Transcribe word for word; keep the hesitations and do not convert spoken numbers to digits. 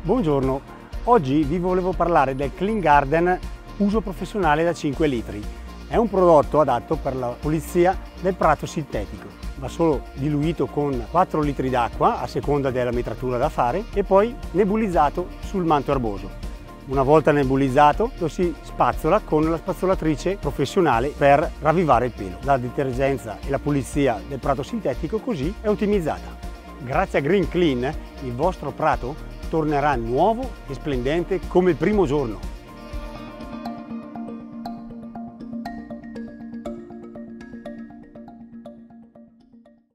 Buongiorno, oggi vi volevo parlare del Clean Garden uso professionale da cinque litri. È un prodotto adatto per la pulizia del prato sintetico. Va solo diluito con quattro litri d'acqua a seconda della metratura da fare e poi nebulizzato sul manto erboso. Una volta nebulizzato lo si spazzola con la spazzolatrice professionale per ravvivare il pelo. La detergenza e la pulizia del prato sintetico così è ottimizzata. Grazie a Green Clean il vostro prato tornerà nuovo e splendente come il primo giorno.